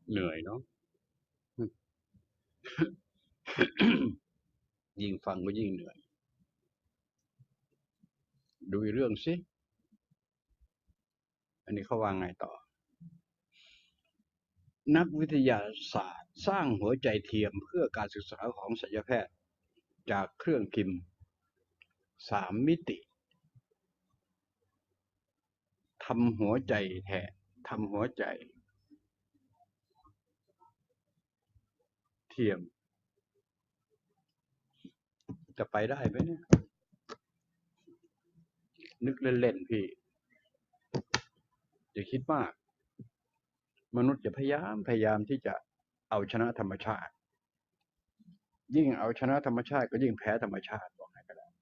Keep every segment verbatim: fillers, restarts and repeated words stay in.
เหนื่อยเนาะยิ่งฟังก็ยิ่งเหนื่อยดูอีกเรื่องสิอันนี้เขาว่าไงต่อนักวิทยาศาสตร์สร้างหัวใจเทียมเพื่อการศึกษาของศัลยแพทย์จากเครื่องพิมพ์สามมิติทำหัวใจแทนทำหัวใจเทียมจะไปได้ไหมเนี่ยนึกเล่นๆพี่อย่าคิดมากมนุษย์จะพยายามพยายามที่จะเอาชนะธรรมชาติยิ่งเอาชนะธรรมชาติก็ยิ่งแพ้ธรรมชาติบอกให้ก็ได้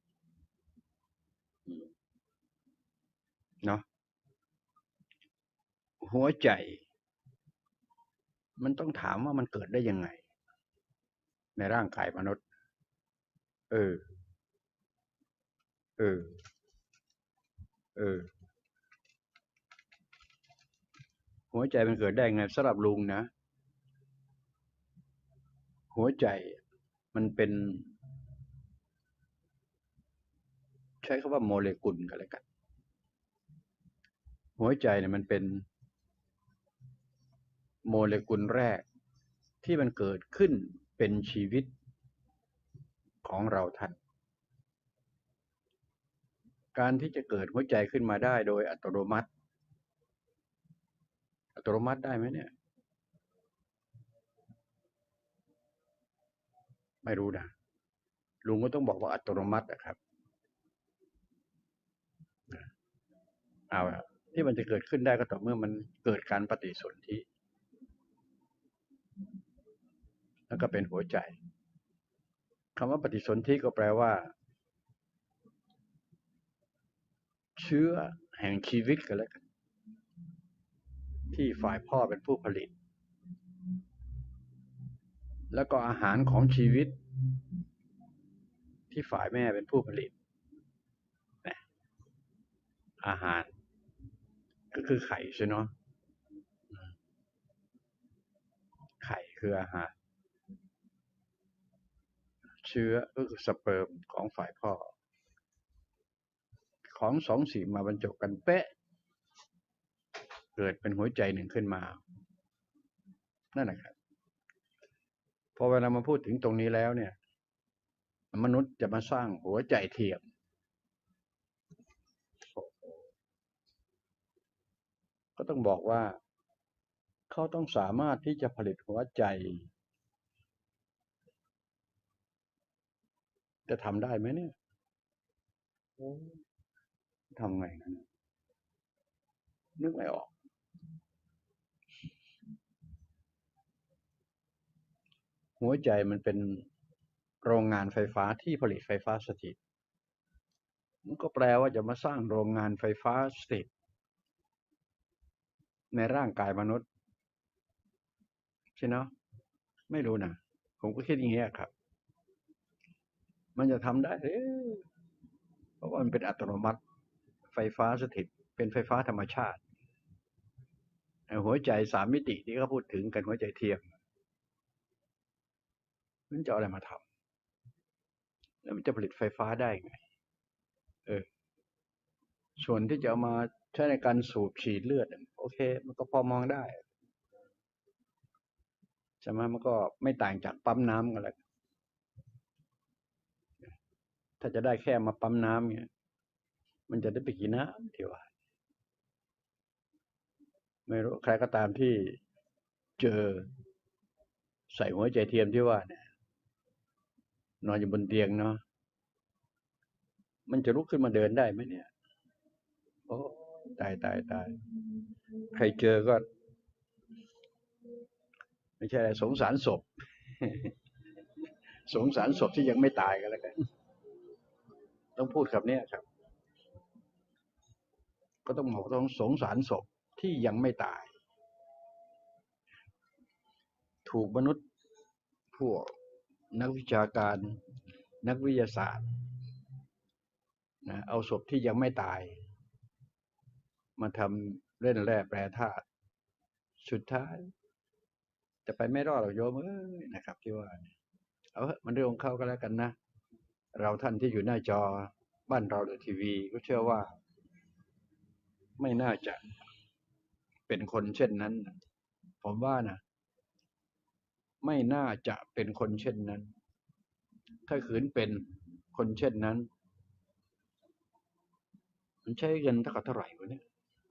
เนาะหัวใจมันต้องถามว่ามันเกิดได้ยังไงในร่างกายมนุษย์เออเออเออหัวใจมันเกิดได้ไงสำหรับลุงนะหัวใจมันเป็นใช้คำว่าโมเลกุลกันแล้วกันหัวใจเนี่ยมันเป็นโมเลกุลแรกที่มันเกิดขึ้นเป็นชีวิตของเราท่านการที่จะเกิดหัวใจขึ้นมาได้โดยอัตโนมัติอัตโนมัติได้ไหมเนี่ยไม่รู้นะลุงก็ต้องบอกว่าอัตโนมัตินะครับเอาที่มันจะเกิดขึ้นได้ก็ต่อเมื่อมันเกิดการปฏิสนธิแล้วก็เป็นหัวใจคำว่าปฏิสนธิก็แปลว่าเชื้อแห่งชีวิตกันแล้วกันที่ฝ่ายพ่อเป็นผู้ผลิตแล้วก็อาหารของชีวิตที่ฝ่ายแม่เป็นผู้ผลิตอาหารก็คือไข่ใช่เนาะไข่คืออาหารเชื้อก็คือสเปิร์มของฝ่ายพ่อของสองสิ่งมาบรรจบกันเป๊ะเกิดเป็นหัวใจหนึ่งขึ้นมานั่นแหละครับพอเวลามาพูดถึงตรงนี้แล้วเนี่ยมนุษย์จะมาสร้างหัวใจเทียมก็ต้องบอกว่าเขาต้องสามารถที่จะผลิตหัวใจจะทำได้ไหมเนี่ยทำไงนะนึกไม่ออกหัวใจมันเป็นโรงงานไฟฟ้าที่ผลิตไฟฟ้าสถิตมันก็แปลว่าจะมาสร้างโรงงานไฟฟ้าสถิตในร่างกายมนุษย์ใช่เนาะไม่รู้นะผมก็คิดอย่างนี้ครับมันจะทำได้เอ๊ะเพราะว่ามันเป็นอัตโนมัติไฟฟ้าสถิตเป็นไฟฟ้าธรรมชาติหัวใจสามมิติที่เขาพูดถึงกันหัวใจเทียมมันจะเอาอะไรมาทำแล้วมันจะผลิตไฟฟ้าได้ไงเออส่วนที่จะเอามาใช้ในการสูบฉีดเลือดโอเคมันก็พอมองได้ใช่ไหมมันก็ไม่ต่างจากปั๊มน้ำกันแหละถ้าจะได้แค่มาปั๊มน้ำเนี่ยมันจะได้ไปกี่น้ำเดียวไม่รู้ใครก็ตามที่เจอใส่หัวใจเทียมที่ว่าเนี่ยนอนอยู่บนเตียงเนาะมันจะลุกขึ้นมาเดินได้ไหมเนี่ยโอ้ตายตายตายใครเจอก็ไม่ใช่อะไรสงสารศพสงสารศพที่ยังไม่ตายกันแล้วกันต้องพูดคำนี้ครับก็ต้องบอกต้องสงสารศพที่ยังไม่ตายถูกมนุษย์พวกนักวิชาการนักวิทยาศาสตร์นะเอาศพที่ยังไม่ตายมาทำเล่นแร่แปรธาตุสุดท้ายจะไปไม่รอดหรอกโยมเอ้ยนะครับที่ว่าเอาเถอะมันเรื่องของเขาก็แล้วกันนะเราท่านที่อยู่หน้าจอบ้านเราหรือทีวีก็เชื่อว่าไม่น่าจะเป็นคนเช่นนั้นผมว่านะไม่น่าจะเป็นคนเช่นนั้นถ้าขืนเป็นคนเช่นนั้นมันใช้เงินเท่ากับเท่าไหร่วะเนี่ย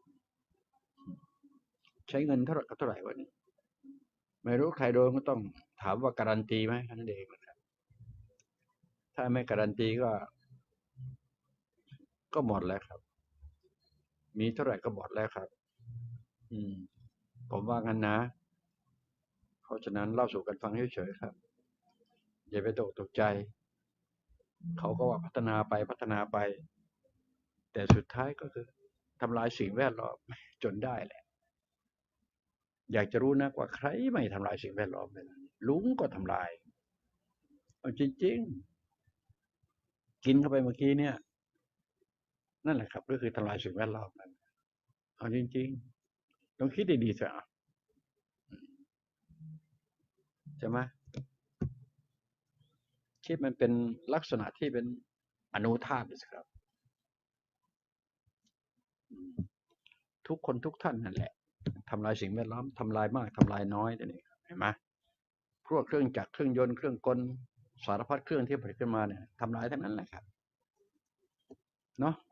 ใช้เงินเท่าไหร่กับเท่าไหร่วะเนี่ยไม่รู้ใครโดนก็ต้องถามว่าการันตีไหมนั่นเองนะครับถ้าไม่การันตีก็ก็หมดแล้วครับมีเท่าไหร่ก็หมดแล้วครับอืมผมว่างั้นนะเพราะฉะนั้นเล่าสู่กันฟังเฉยๆครับอย่าไปตกตกใจเขาก็ว่าพัฒนาไปพัฒนาไปแต่สุดท้ายก็คือทำลายสิ่งแวดล้อมจนได้แหละอยากจะรู้นะว่าใครไม่ทำลายสิ่งแวดล้อมเลยลุงก็ทำลายเอาจริงๆกินเข้าไปเมื่อกี้เนี่ยนั่นแหละครับก็คือทำลายสิ่งแวดล้อมนั่นเอาจริงๆต้องคิดดีๆสิอ่ะใช่ไหมคิดมันเป็นลักษณะที่เป็นอนุธาตุสิครับทุกคนทุกท่านนั่นแหละทำลายสิ่งแวดล้อมทำลายมากทำลายน้อยแต่นี่เห็นไหมพวกเครื่องจักรเครื่องยนต์เครื่องกลสารพัดเครื่องที่ผลิตขึ้นมาเนี่ยทำลายทั้งนั้นแหละครับเนาะ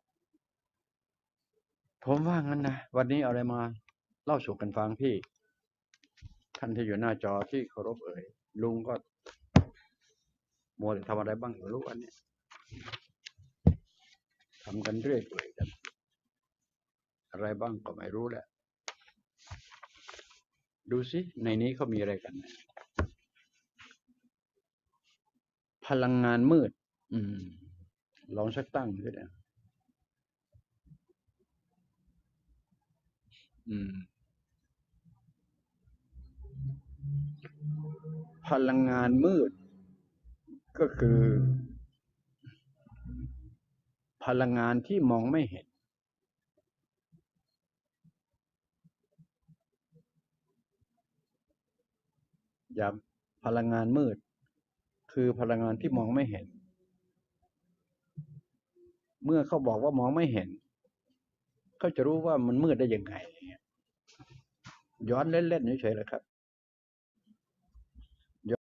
ผมว่างั้นนะวันนี้เอาอะไรมาเล่าสู่กันฟังพี่ท่านที่อยู่หน้าจอที่เคารพเอ่ยลุงก็มัวแต่ทำอะไรบ้างไม่รู้อันนี้ทำกันเรื่อยเปื่อยกันอะไรบ้างก็ไม่รู้แหละดูสิในนี้เขามีอะไรกันนะพลังงานมืดอืมลองสักตั้งสิเนี่ยอืมพลังงานมืดก็คือพลังงานที่มองไม่เห็นย้ำพลังงานมืดคือพลังงานที่มองไม่เห็นเมื่อเขาบอกว่ามองไม่เห็นเขาจะรู้ว่ามันมืดได้ยังไงย้อนเล่นๆเฉยๆเลยครับ